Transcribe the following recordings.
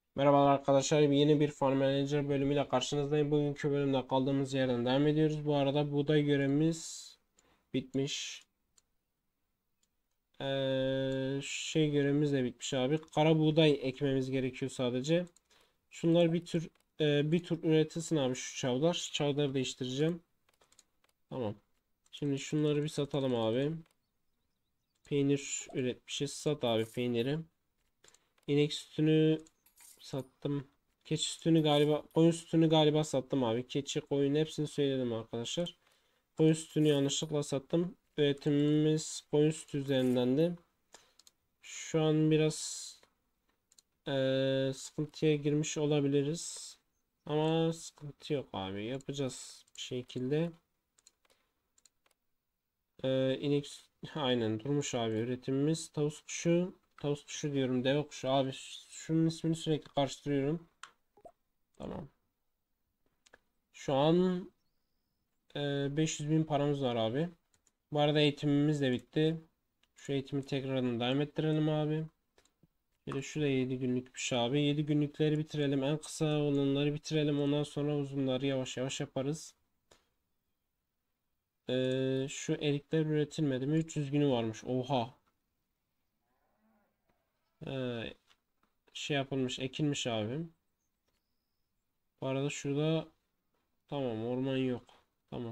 Merhabalar arkadaşlar, yeni bir Farm Manager bölümüyle karşınızdayım. Bugünkü bölümde kaldığımız yerden devam ediyoruz. Bu arada buğday görevimiz bitmiş. Görevimiz de bitmiş abi. Kara buğday ekmemiz gerekiyor sadece. Şunlar bir tur üretilsin abi, şu çavdar. Çavdarı değiştireceğim. Tamam. Şimdi şunları bir satalım abi. Peynir üretmişiz. Sat abi peyniri. İnek sütünü sattım. Keçi sütünü galiba, koyun sütünü galiba sattım abi. Keçi, koyun hepsini söyledim arkadaşlar. Koyun sütünü yanlışlıkla sattım. Üretimimiz koyun sütü üzerindendi. Şu an biraz sıkıntıya girmiş olabiliriz. Ama sıkıntı yok abi. Yapacağız bir şekilde. Aynen durmuş abi üretimimiz. Tavus kuşu. Tavus kuşu diyorum. Deve kuşu abi. Şunun ismini sürekli karıştırıyorum. Tamam. Şu an 500 bin paramız var abi. Bu arada eğitimimiz de bitti. Şu eğitimi tekrardan devam ettirelim abi. Bir de şu da 7 günlükmüş abi. 7 günlükleri bitirelim. En kısa olanları bitirelim. Ondan sonra uzunları yavaş yavaş yaparız. Şu erikler üretilmedi mi? 300 günü varmış. Oha. Ee, Şey yapılmış, ekilmiş abi. Bu arada şurada tamam, orman yok. Tamam.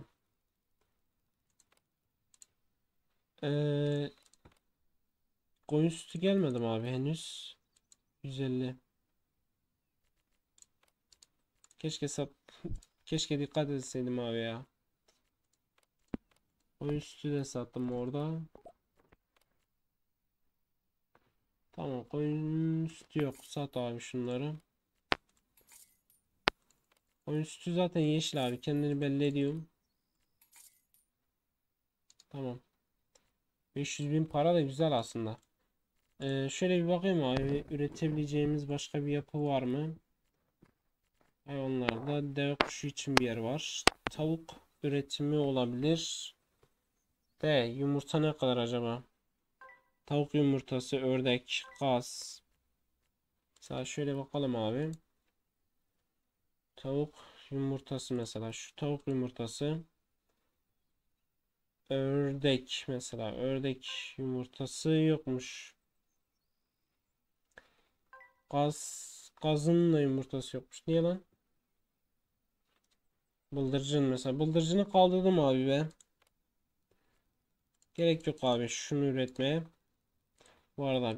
Ee, Koyun sütü gelmedi mi abi henüz? 150. Keşke sat Keşke dikkat etseydim abi ya. Koyun sütü de sattım orada. Tamam, koyun sütü yok. Sat abi şunları. Koyun sütü zaten yeşil abi. Kendini belli ediyorum. Tamam. 500 bin para da güzel aslında. Şöyle bir bakayım abi. Üretebileceğimiz başka bir yapı var mı? Hayvanlarda deve kuşu için bir yer var. Tavuk üretimi olabilir. De yumurta ne kadar acaba? Tavuk yumurtası, ördek, kaz. Mesela şöyle bakalım abi. Tavuk yumurtası mesela. Şu tavuk yumurtası. Ördek mesela. Ördek yumurtası yokmuş. Gazın da yumurtası yokmuş. Niye lan? Bıldırcın mesela. Bıldırcını kaldırdım abi be. Gerek yok abi şunu üretmeye. Bu arada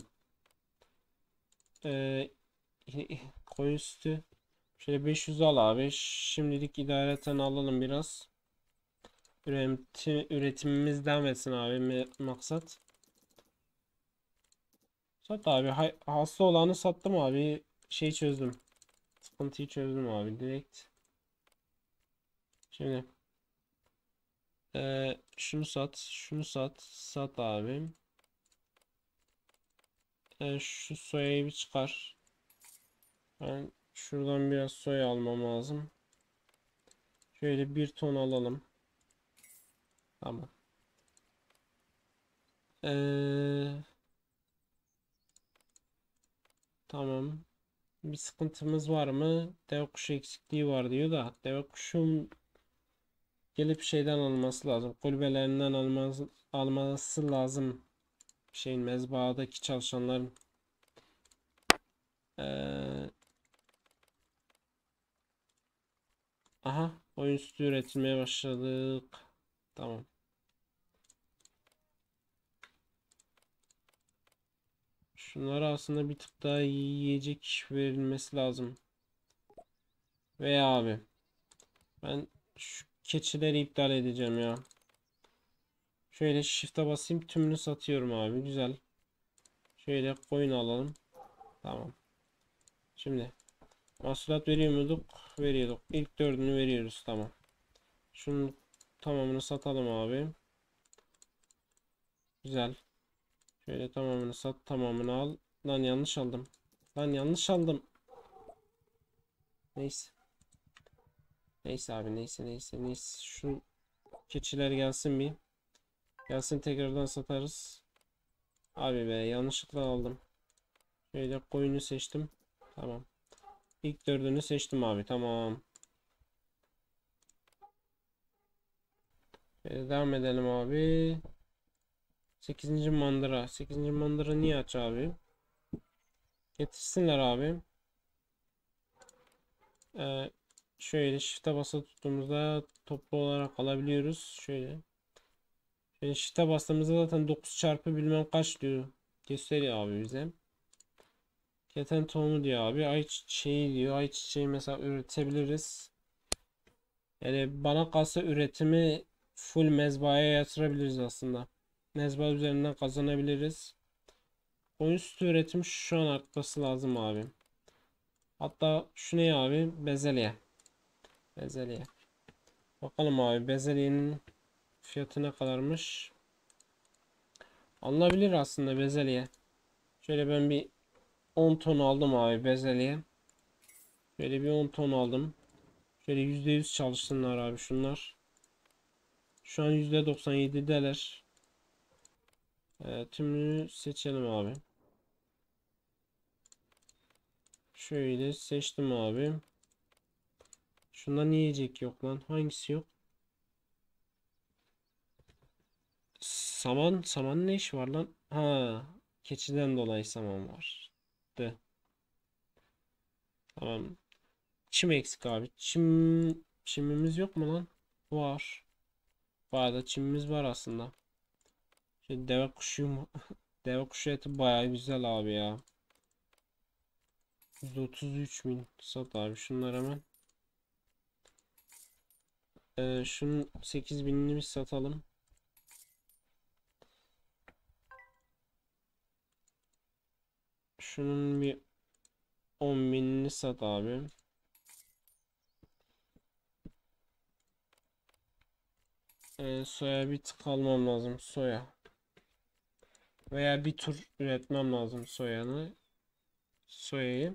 e, koyun sütü. Şöyle 500 al abi. Şimdilik idareten alalım biraz. Üretimimiz devam etsin abi. Maksat. Sat abi. Hasta olanı sattım abi. Şey çözdüm. Sıkıntıyı çözdüm abi direkt. Şimdi şunu sat. Şunu sat. Sat abi. Şu soyayı bir çıkar. Ben şuradan biraz soya almam lazım. Şöyle 1 ton alalım. Tamam. Ee, tamam. Bir sıkıntımız var mı? Deve kuşu eksikliği var diyor da. Deve kuşun gelip şeyden alması lazım. Kulübelerinden alması lazım. Şeyin mezbahadaki çalışanların. Ee, aha, oyun sütü üretmeye başladık. Tamam. Şunlara aslında bir tık daha yiyecek verilmesi lazım. Veya abi ben şu keçileri iptal edeceğim ya. Şöyle shift'e basayım, tümünü satıyorum abi. Güzel. Şöyle koyun alalım. Tamam. Şimdi mahsulat veriyor muyduk? Veriyorduk. İlk 4'ünü veriyoruz. Tamam. Şunun tamamını satalım abi. Güzel. Şöyle tamamını sat, tamamını al. Lan yanlış aldım. Lan yanlış aldım. Neyse. Neyse abi, neyse. Şu keçiler gelsin bir. Gelsin, tekrardan satarız. Abi be, yanlışlıkla aldım. Şöyle koyunu seçtim. Tamam. İlk dördünü seçtim abi. Tamam. Devam edelim abi. 8. mandıra. 8. mandıra niye aç abi? Getirsinler abi. Ee, Şöyle shift'e basılı tuttuğumuzda toplu olarak alabiliyoruz. Şöyle shift'e bastığımızda zaten 9 çarpı bilmem kaç diyor. Gösteriyor abi bize. Keten tohumu diyor abi. Ayçiçeği diyor. Ayçiçeği mesela üretebiliriz. Yani bana kalsa üretimi full mezbahaya yatırabiliriz aslında. Mezba üzerinden kazanabiliriz. Oyun sütü üretimi şu an artması lazım abi. Hatta şu ne abi? Bezelye. Bezelye. Bakalım abi bezelyenin fiyatı ne kadarmış? Alınabilir aslında bezelye. Şöyle ben bir 10 ton aldım abi bezelye. Şöyle bir 10 ton aldım. Şöyle %100 çalışsınlar abi şunlar. Şu an %97'deler. Tümünü seçelim abi. Şöyle seçtim abi. Şunda niye yiyecek yok lan? Hangisi yok? Saman ne iş var lan? Ha, keçiden dolayı saman var. De. Tamam. Çim eksik abi. Çimimiz yok mu lan? Var. Bayağı da çimimiz var aslında. Deve kuşu mu? Deve kuşu eti bayağı güzel abi ya. 133.000 sat abi şunlar hemen. Şunun 8.000'ini bir satalım. Şunun bir 10.000'ini sat abi. Soya bir tık almam lazım. Soya. Veya bir tur üretmem lazım soyayı.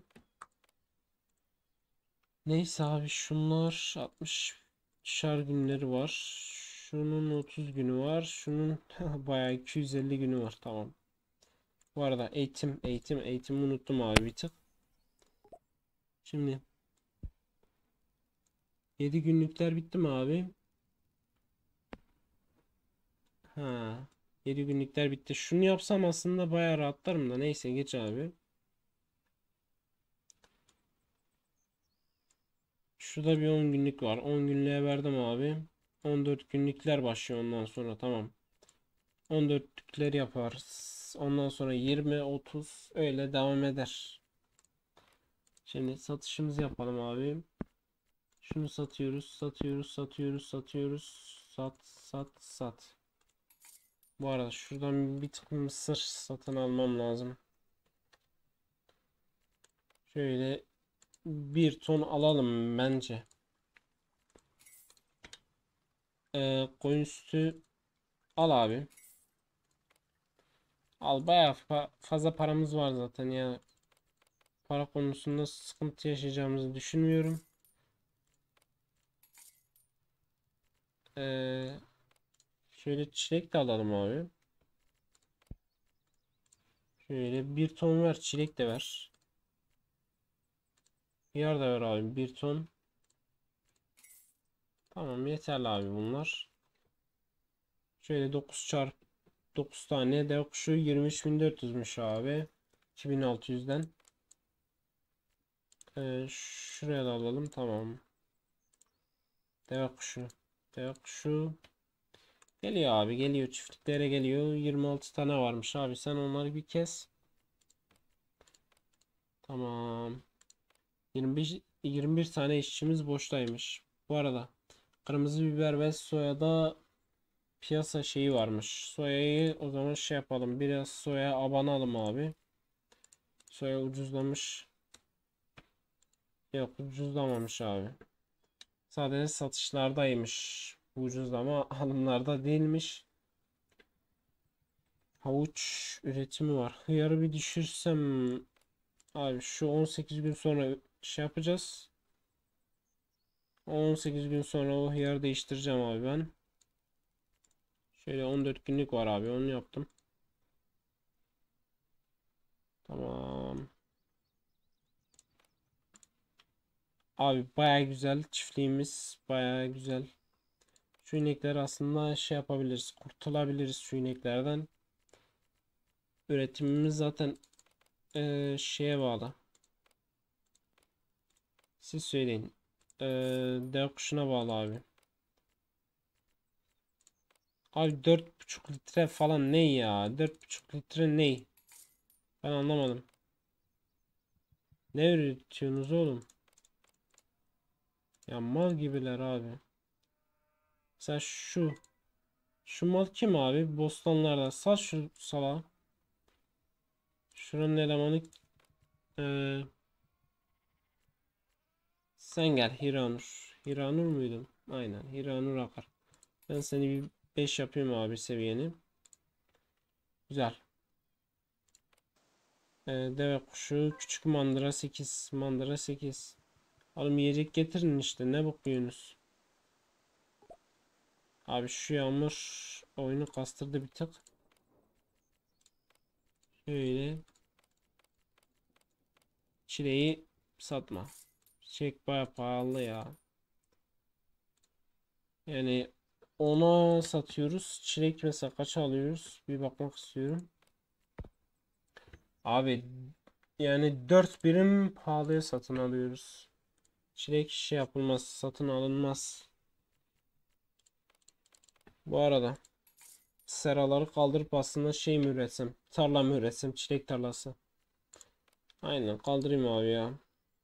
Neyse abi şunlar 60'şar günleri var. Şunun 30 günü var. Şunun bayağı 250 günü var. Tamam. Bu arada eğitim unuttum abi bir tık. Şimdi 7 günlükler bitti mi abi? Ha. 7 günlükler bitti. Şunu yapsam aslında bayağı rahatlarım da neyse geç abi. Şurada bir 10 günlük var. 10 günlüğe verdim abi. 14 günlükler başlıyor ondan sonra tamam. 14'lükleri yaparız. Ondan sonra 20, 30 öyle devam eder. Şimdi satışımızı yapalım abi. Şunu satıyoruz. Sat. Bu arada şuradan bir tık mısır satın almam lazım. Şöyle bir ton alalım bence. Koyun sütü al abi. Al bayağı fazla paramız var zaten ya. Para konusunda sıkıntı yaşayacağımızı düşünmüyorum. Ee, Şöyle çilek de alalım abi. Şöyle bir ton ver. Çilek de ver. Hıyar da ver abi. Bir ton. Tamam yeterli abi bunlar. Şöyle 9 çarp 9 tane dev kuşu 23.400'müş abi. 2600'den. Şuraya da alalım. Tamam. Deve kuşu. Deve kuşu. Geliyor abi geliyor. Çiftliklere geliyor. 26 tane varmış abi. Sen onları bir kes. Tamam. 21 tane işçimiz boştaymış. Bu arada kırmızı biber ve soyada piyasa şeyi varmış. Soyayı o zaman şey yapalım. Biraz soya abanalım abi. Soya ucuzlamış. Yok ucuzlamamış abi. Sadece satışlardaymış. Bu ucuzlama alımlarda değilmiş. Havuç üretimi var. Hıyarı bir düşürsem abi şu 18 gün sonra şey yapacağız. 18 gün sonra o hıyarı değiştireceğim abi ben. Şöyle 14 günlük var abi onu yaptım. Tamam. Abi baya güzel çiftliğimiz, baya güzel. Şu inekler aslında şey yapabiliriz, kurtulabiliriz şu ineklerden. Üretimimiz zaten şeye bağlı. Siz söyleyin. Deve kuşuna bağlı abi. Abi 4,5 litre falan ne ya? 4,5 litre ne? Ben anlamadım. Ne üretiyorsunuz oğlum? Ya mal gibiler abi. Mesela şu mal kim abi? Bostanlarda. Sal şu sala. Şuranın elemanı eee, sen gel Hiranur. Hiranur muydun? Aynen Hiranur Akar. Ben seni bir 5 yapayım abi seviyeni. Güzel. Deve kuşu küçük mandıra 8. Mandıra 8. Oğlum yiyecek getirin işte ne bakıyorsunuz? Abi şu yağmur oyunu kastırdı bir tık. Şöyle çileği satma. Çilek baya pahalı ya. Yani ona satıyoruz. Çilek mesela kaça alıyoruz? Bir bakmak istiyorum. Abi yani 4 birim pahalıya satın alıyoruz. Çilek şey yapılmaz, satın alınmaz. Bu arada seraları kaldırıp aslında şey mi üretsem? Tarla mı üretsem? Çilek tarlası. Aynen kaldırayım abi ya.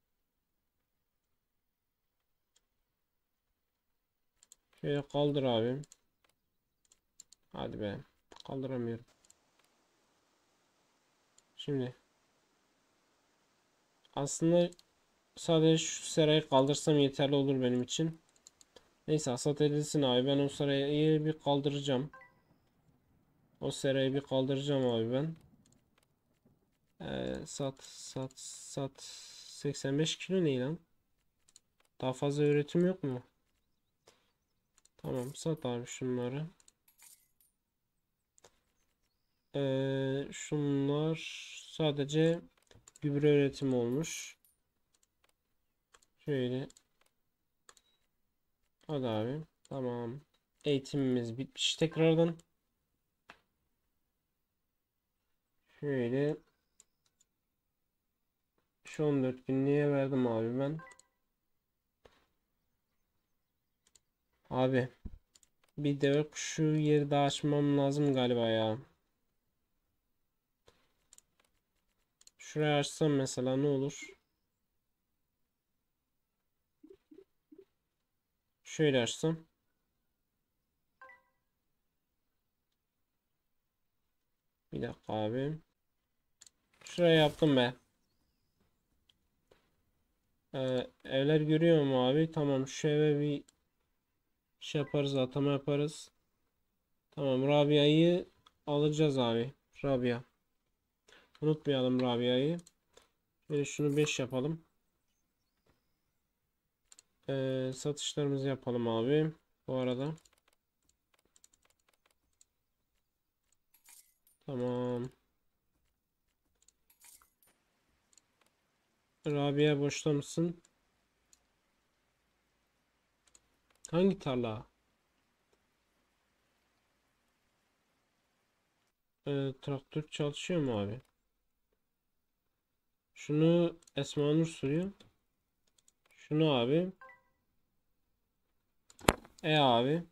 Şöyle kaldır abi. Hadi be. Kaldıramıyorum. Şimdi aslında sadece şu serayı kaldırsam yeterli olur benim için. Neyse hasat edilsin abi. Ben o serayı bir kaldıracağım. O serayı bir kaldıracağım abi ben. Sat 85 kilo ne lan? Daha fazla üretim yok mu? Tamam sat abi şunları. Şunlar sadece gübre üretimi olmuş. Şöyle. Hadi abi. Tamam. Eğitimimiz bitmiş tekrardan. Şöyle. Şu 14 binliğe verdim abi ben. Abi. Bir deve kuşu yeri daha açmam lazım galiba ya. Şuraya açsam mesela ne olur? Şöyle açsam. Bir dakika abi. Şuraya yaptım be. Evler görüyor mu abi? Tamam şu eve bir şey yaparız, atama yaparız. Tamam Rabia'yı alacağız abi. Rabia. Unutmayalım Rabia'yı. Şöyle şunu 5 yapalım. Satışlarımızı yapalım abi. Bu arada. Tamam. Rabia boşta mısın? Hangi tarla? Traktör çalışıyor mu abi? Şunu Esma Nur sürüyor. Şunu abi. Abi.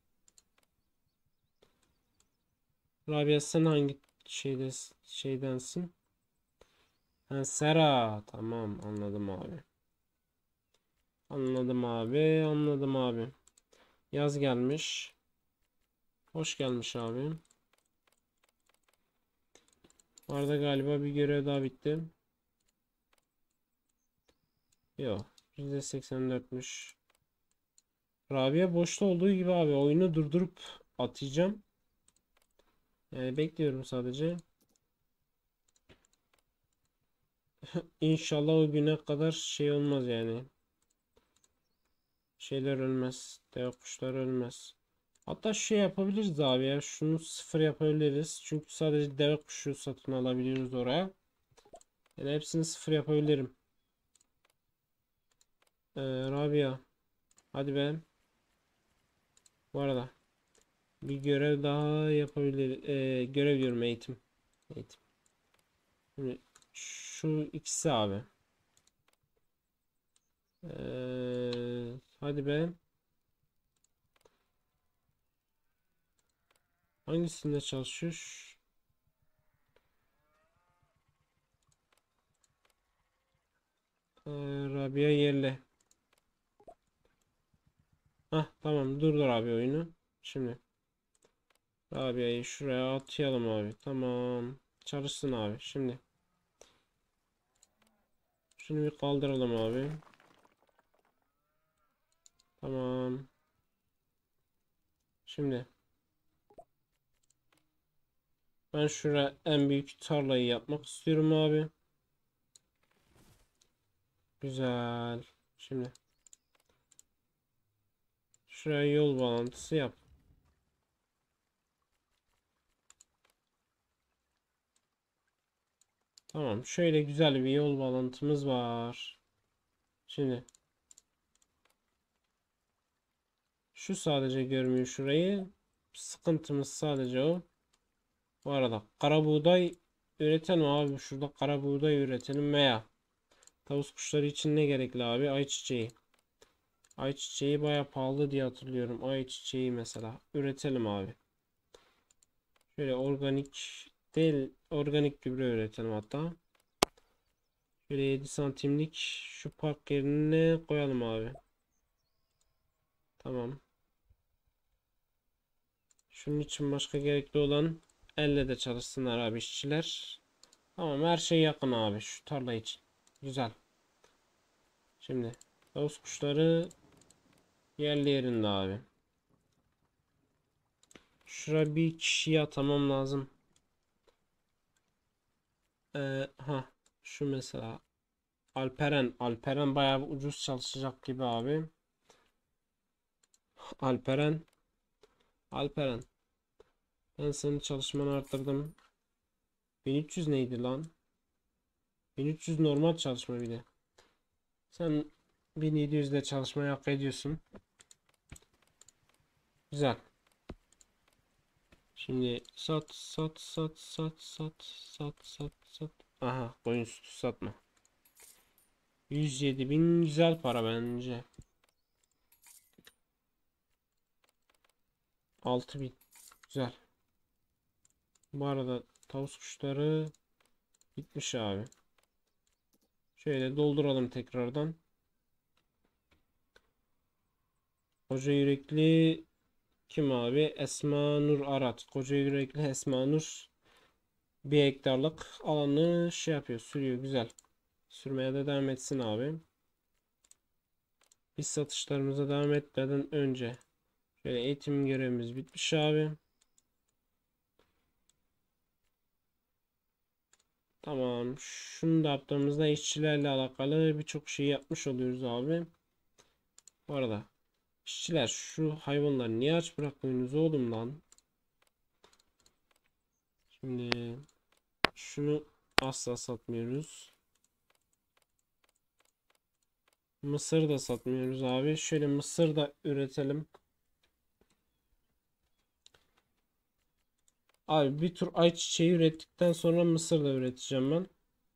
Rabia sen hangi şeydensin? Ha, Sera. Tamam anladım abi. Anladım abi. Anladım abi. Yaz gelmiş. Hoş gelmiş abi. Bu arada galiba bir görev daha bitti. Yok. %84'müş. Rabia boşta olduğu gibi abi oyunu durdurup atacağım. Yani bekliyorum sadece. İnşallah o güne kadar şey olmaz yani. Şeyler ölmez. Deve kuşlar ölmez. Hatta şey yapabiliriz abi ya. Şunu sıfır yapabiliriz. Çünkü sadece deve kuşu satın alabiliyoruz oraya. Yani hepsini sıfır yapabilirim. Rabia. Hadi be. Bu arada bir görev daha yapabilir. Görev diyorum, eğitim. Eğitim. Şimdi şu ikisi abi. Hadi be. Hangisinde çalışıyor? Rabia yerle. Hah, tamam, durdur abi oyunu. Şimdi Rabia'yı şuraya atayalım abi. Tamam. Çalışsın abi. Şimdi şunu bir kaldıralım abi. Tamam. Şimdi ben şuraya en büyük tarlayı yapmak istiyorum abi. Güzel. Şimdi şuraya yol bağlantısı yap. Tamam. Şöyle güzel bir yol bağlantımız var. Şimdi şu sadece görmüyor şurayı. Sıkıntımız sadece o. Bu arada kara buğday üretelim abi. Şurada kara buğday üretelim veya tavus kuşları için ne gerekli abi? Ayçiçeği. Ayçiçeği baya pahalı diye hatırlıyorum. Ayçiçeği mesela üretelim abi. Şöyle organik değil, organik gübre üretelim hatta. Şöyle 7 santimlik şu park yerine koyalım abi. Tamam. Şunun için başka gerekli olan elle de çalışsınlar abi işçiler. Tamam, her şey yakın abi şu tarla için. Güzel. Şimdi tavus kuşları yerli yerinde abi. Şuraya bir kişiyi atamam lazım. Ha şu mesela Alperen. Alperen bayağı ucuz çalışacak gibi abi. Alperen. Alperen. Ben senin çalışmanı arttırdım. 1300 neydi lan? 1300 normal çalışma bir de. Sen 1700 ile çalışmayı hak ediyorsun. Güzel. Şimdi sat sat sat sat sat sat sat sat. Aha, koyun sütü satma. 107.000 güzel para bence. 6.000 güzel. Bu arada tavus kuşları bitmiş abi. Şöyle dolduralım tekrardan. Koca yürekli kim abi? Esma Nur Arat. Koca yürekli Esma Nur 1 hektarlık alanı şey yapıyor, sürüyor. Güzel. Sürmeye de devam etsin abi. Biz satışlarımıza devam etmeden önce şöyle eğitim görevimiz bitmiş abi. Tamam. Şunu da yaptığımızda işçilerle alakalı birçok şey yapmış oluyoruz abi. Bu arada işçiler, şu hayvanları niye aç bırakmıyorsunuz oğlum lan? Şimdi şunu asla satmıyoruz. Mısır da satmıyoruz abi. Şöyle mısır da üretelim. Abi bir tur ayçiçeği ürettikten sonra mısır da üreteceğim ben.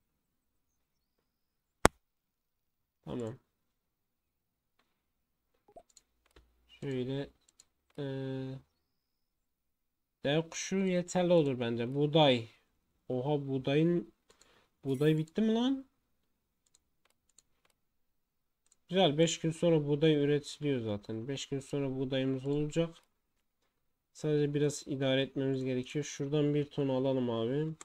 Tamam. Şöyle dev kuşu yeterli olur bence. Buğday. Oha, buğday bitti mi lan? Güzel, 5 gün sonra buğday üretiliyor zaten. 5 gün sonra buğdayımız olacak. Sadece biraz idare etmemiz gerekiyor. Şuradan bir ton alalım abi.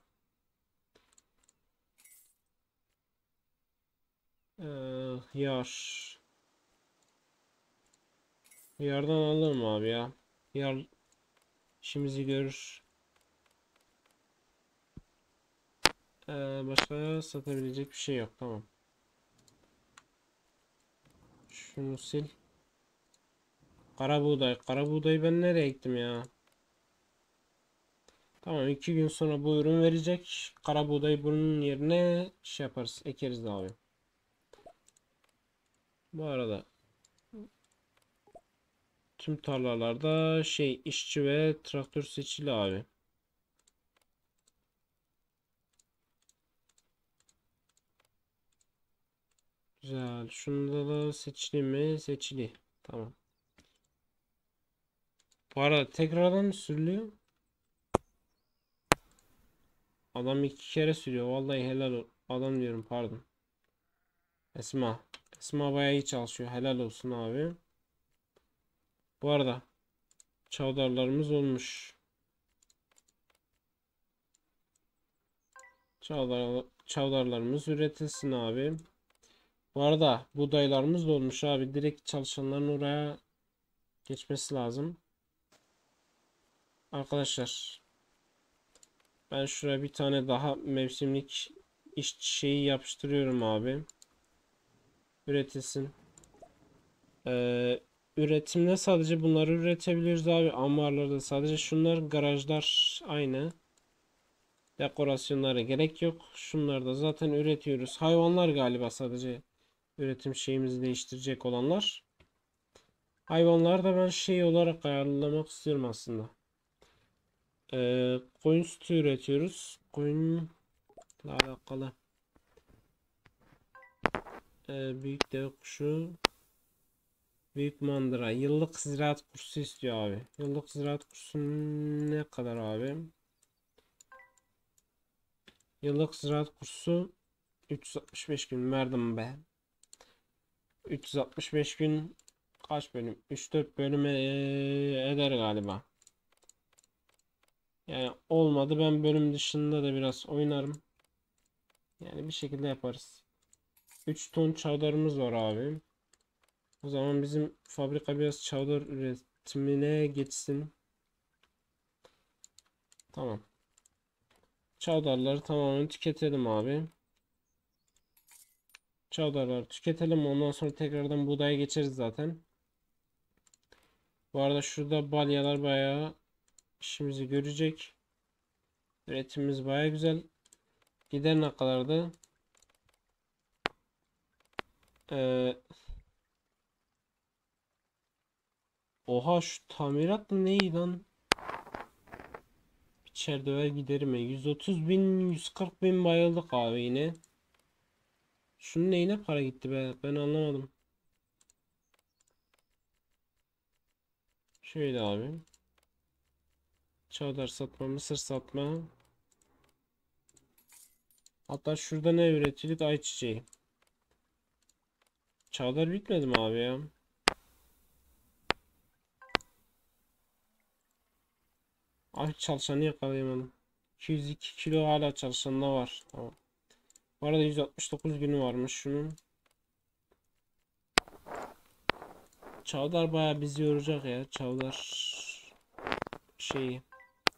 Yar. Yardan alalım abi ya. Yar işimizi görür. Başka satabilecek bir şey yok. Tamam. Şunu sil. Kara buğday. Kara buğdayı ben nereye ektim ya? Tamam, 2 gün sonra bu ürün verecek. Kara buğdayı bunun yerine şey yaparız. Ekeriz abi. Bu arada tüm tarlalarda işçi ve traktör seçili abi. Güzel. Şunda da seçili mi? Seçili. Tamam. Bu arada tekrardan mı sürülüyor? Adam 2 kere sürüyor. Vallahi helal adam diyorum, pardon. Esma. Esma bayağı iyi çalışıyor. Helal olsun abi. Bu arada çavdarlarımız olmuş. Çavdarlarımız üretilsin abi. Bu arada buğdaylarımız da olmuş abi. Direkt çalışanların oraya geçmesi lazım. Arkadaşlar ben şuraya bir tane daha mevsimlik iş yapıştırıyorum abi. Üretilsin. Üretimde sadece bunları üretebiliyoruz abi. Ambarlarda sadece şunlar. Garajlar aynı. Dekorasyonlara gerek yok. Şunları da zaten üretiyoruz. Hayvanlar galiba sadece üretim şeyimizi değiştirecek olanlar. Hayvanları da ben olarak ayarlamak istiyorum aslında. Koyun sütü üretiyoruz. Koyunla alakalı. Büyük deve kuşu. Büyük mandıra. Yıllık ziraat kursu istiyor abi. Yıllık ziraat kursu ne kadar abi? Yıllık ziraat kursu 365 gün verdim be. 365 gün kaç bölüm? 3-4 bölüm eder galiba. Yani olmadı, ben bölüm dışında da biraz oynarım. Yani bir şekilde yaparız. 3 ton çavdarımız var abi. O zaman bizim fabrika biraz çavdar üretimine geçsin. Tamam. Çavdarları tamamen tüketelim abi. Çavdarları tüketelim. Ondan sonra tekrardan buğdaya geçeriz zaten. Bu arada şurada balyalar bayağı işimizi görecek. Üretimimiz bayağı güzel. Gider ne kadardı? Oha, şu tamirat mı neydi lan? İçer döver giderim mi? 130 bin, 140 bin bayıldık abi yine. Şunun neyine para gitti be? Ben anlamadım. Şöyle abi. Çavdar satma, mısır satma. Hatta şurada ne üretildik? Ayçiçeği. Çavdar bitmedi mi abi ya? Abi çalışanı yakalayamadım. 202 kilo hala çalışanda var. Tamam. Bu arada 169 günü varmış şunun. Çavdar bayağı bizi yoracak ya. Çavdar şeyi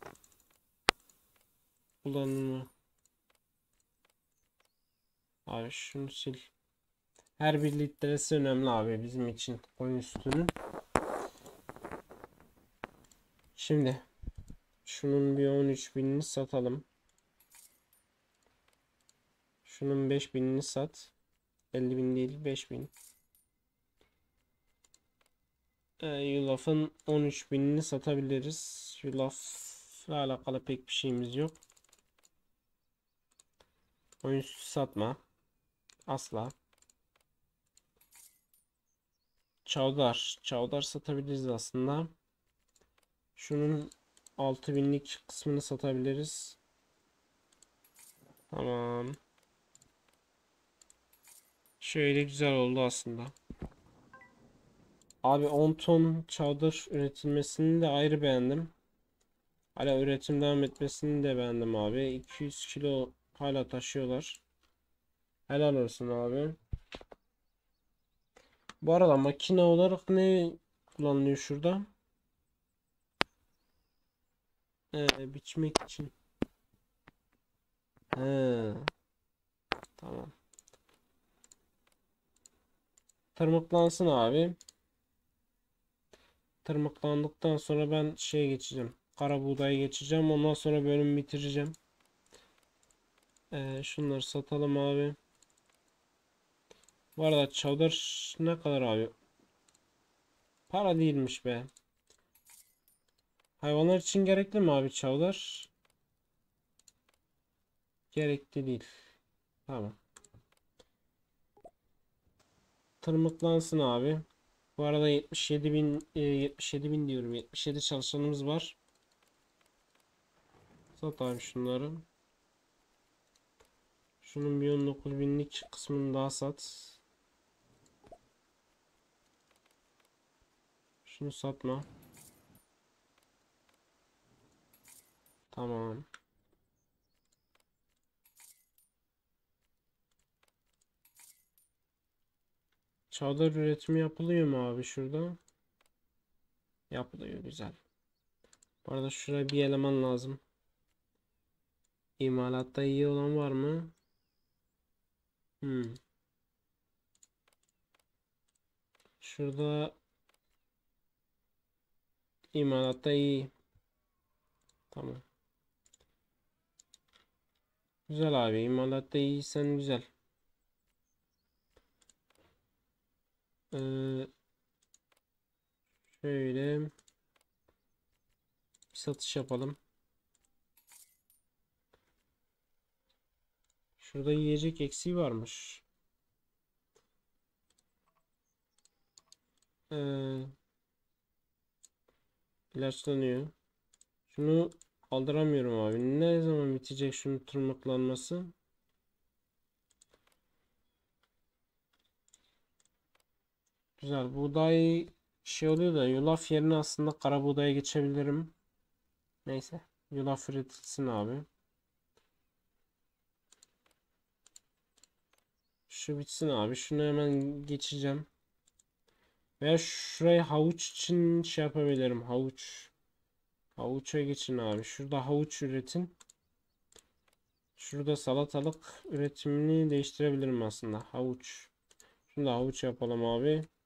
kullanımı. Abi şunu sil. Her bir litresi önemli abi bizim için koyun sütünün. Şimdi şunun bir 13 binini satalım. Şunun 5 binini sat. 50 bin değil, 5 bin. Yulaf'ın 13 binini satabiliriz. Yulaf'la alakalı pek bir şeyimiz yok. Koyun sütü satma. Asla. Çavdar. Çavdar satabiliriz aslında. Şunun 6 binlik kısmını satabiliriz. Tamam. Şöyle güzel oldu aslında. Abi 10 ton çadır üretilmesini de ayrı beğendim. Hala üretim devam etmesini de beğendim abi. 200 kilo hala taşıyorlar. Helal olsun abi. Bu arada makine olarak ne kullanılıyor şurada? Biçmek için. He, tamam. Tırmıklansın abi. Tırmıklandıktan sonra ben geçeceğim. Kara buğdaya geçeceğim. Ondan sonra bölümü bitireceğim. Şunları satalım abi. Bu arada çavdar ne kadar abi? Para değilmiş be. Hayvanlar için gerekli mi abi çavdar? Gerekli değil. Tamam. Tırmıklansın abi. Bu arada 77 bin diyorum. 77 çalışanımız var. Sat abi şunları. Şunun bir 19 binlik kısmını daha sat. Şunu satma. Tamam. Çavdar üretimi yapılıyor mu abi şurada? Yapılıyor, güzel. Bu arada şuraya bir eleman lazım. İmalatta iyi olan var mı? Hmm. Şurada imalatta iyi. Tamam. Güzel abi. İmalatta iyiysen güzel. Ee, şöyle bir satış yapalım. Şurada yiyecek eksiği varmış. Ee, ilaçlanıyor. Şunu kaldıramıyorum abi. Ne zaman bitecek şunun tırmıklanması? Güzel. Buğday şey oluyor da yulaf yerine aslında kara buğdaya geçebilirim. Neyse. Yulaf üretilsin abi. Şu bitsin abi. Şunu hemen geçeceğim. Veya şuraya havuç için şey yapabilirim. Havuç. Havuça geçin abi. Şurada havuç üretin. Şurada salatalık üretimini değiştirebilirim aslında. Havuç. Şunu da havuç yapalım abi.